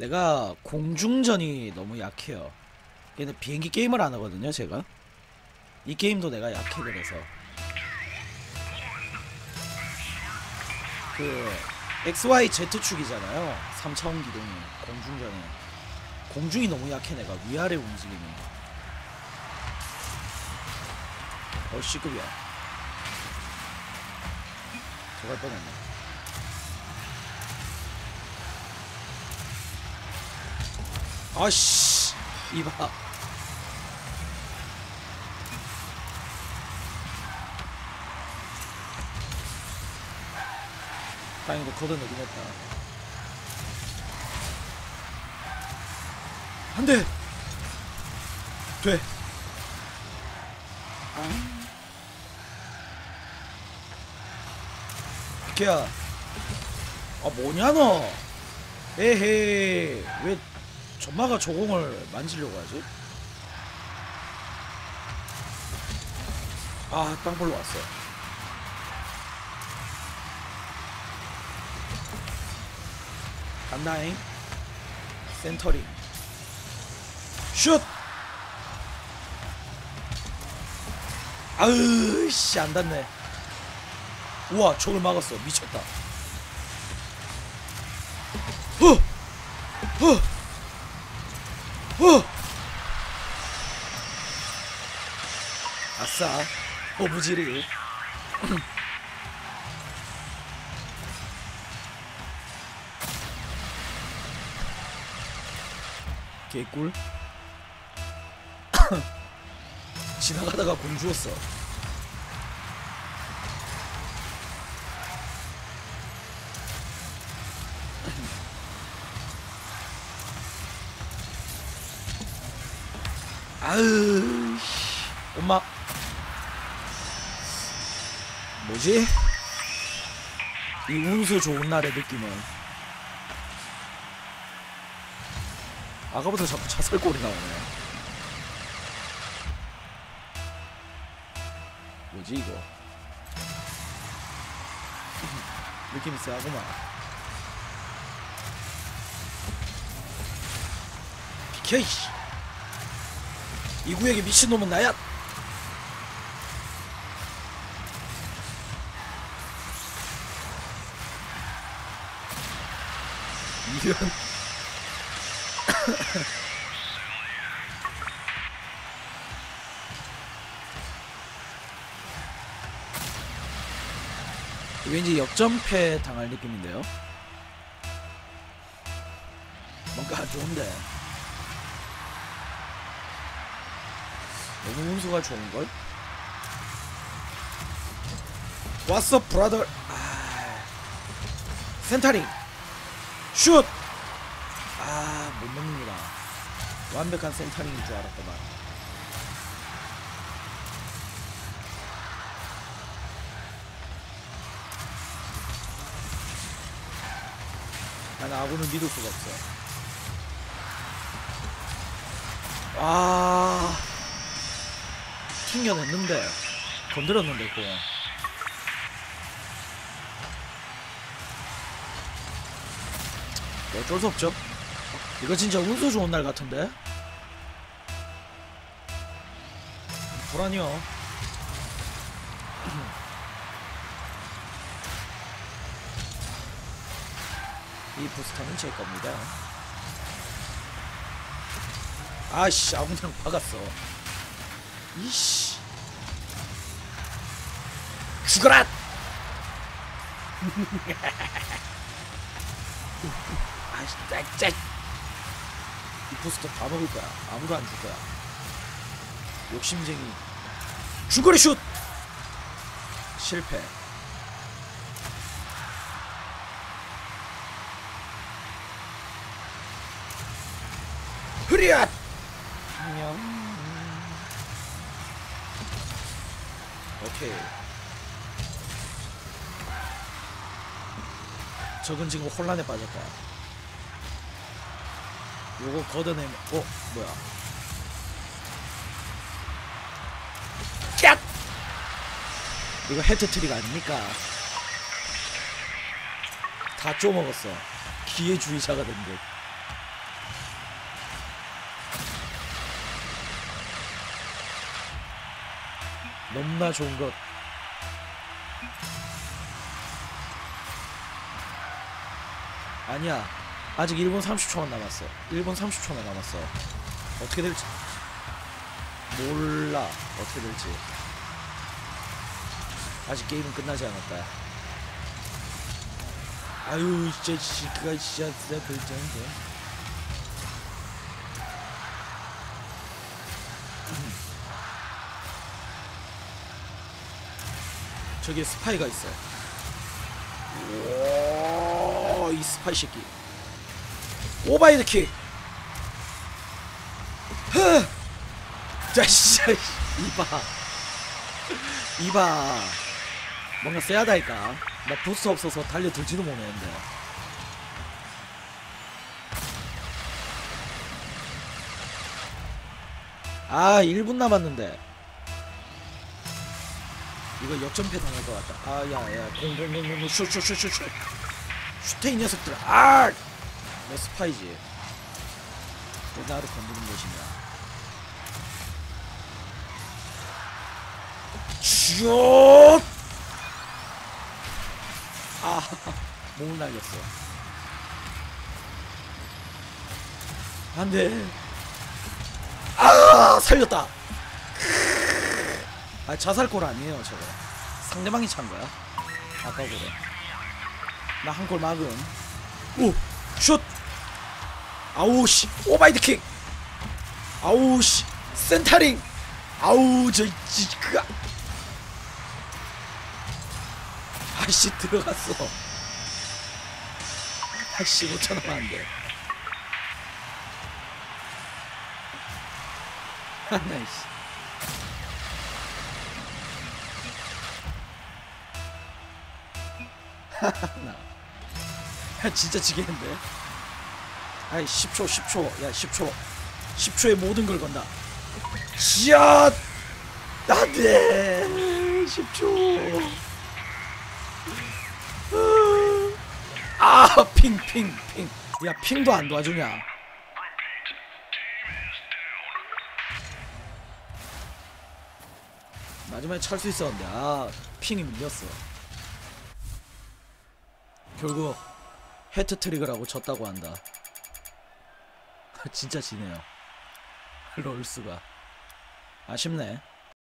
내가 공중전이 너무 약해요. 얘는 비행기 게임을 안 하거든요, 제가. 이 게임도 내가 약해. 그래서 그 XYZ축이잖아요. 3차원 기동이 공중전에 공중이 너무 약해. 내가 위아래 움직임이. C급이야. 들어갈 뻔했네. 아씨, 이봐. 다행히도 걷어내긴 했다. 안돼. 돼. 비켜야. 아 뭐냐 너. 에헤이, 왜 전마가 저공을 만지려고 하지? 아, 땅볼로 왔어. 간다잉. 센터링. 슛! 아으, 씨, 안 닿네. 우와, 저걸 막았어. 미쳤다. 아싸, 오브지리. 개꿀. 지나가다가 공 주웠어. 아으, 엄마. 뭐지? 이 운수 좋은 날의 느낌은. 아까부터 자꾸 차설골이 나오네. 뭐지 이거? 느낌이 쎄하구만. 비켜 이씨. 이 구역에 미친놈은 나야. 이런. 왠지 역전패 당할 느낌인데요. 뭔가 안 좋은데. 너무 운수가 좋은걸? 왔어 브라더. 아, 센터링 슛. 아, 못 넣는구나. 완벽한 센터링인 줄 알았더만. 난 아군을 믿을 수가 없어. 아, 튕겨냈는데 건드렸는데 공. 어쩔 수 없죠. 이거 진짜 운수 좋은 날 같은데. 불안이요. 이 부스터는 제 겁니다. 아씨, 아무냥 박았어. 이씨, 죽어라. 아씨, 짤짤. 이 부스터 다 먹을 거야. 아무도 안 줄 거야. 욕심쟁이. 죽어라 슛. 실패. 흐리앗. 안녕. 오케이. 적은 지금 혼란에 빠졌다. 요거 걷어내면, 뭐야. 깍! 이거 헤트트릭 아닙니까? 다 쪼먹었어. 기회주의자가 된 듯. 너무나 좋은 것. 아니야, 아직 1분 30초만 남았어. 1분 30초나 남았어. 어떻게 될지 몰라. 어떻게 될지. 아직 게임은 끝나지 않았다. 아유 진짜 시크가 진짜 별장인데. 저기에 스파이가 있어. 오, 이 스파이 새끼. 오바이드 킥. 흐. 자, 진짜 이봐. 뭔가 세야다니까. 나 부스 없어서 달려들지도 못했는데. 아, 1분 남았는데. 이거 역전패 당할 것 같다. 아, 야, 공공공공 슛. 슈테 이 녀석들. 아! 너 스파이지. 왜 나를 건드는 것이냐. 슛! 아, 몸을 날렸어. 안돼. 아, 살렸다. 아, 자살골 아니에요 저거. 상대방이 찬 거야. 아까 그래. 나 한 골 막음. 오, 슛. 아우 씨, 오바이드 킥. 아우 씨, 센터링. 아우 저 그가. 아씨 들어갔어. 아씨 5천 원 안 돼. 나이씨. 야 진짜 지겠는데. 아이 10초. 야 10초에 모든 걸 건다. 샷. 안돼. 10초. 아, 핑. 야, 핑도 안 도와주냐? 마지막에 찰 수 있었는데, 아, 핑이 밀렸어. 결국 해트트릭을 졌다고 한다. 진짜 지네요. 롤스가. 아쉽네.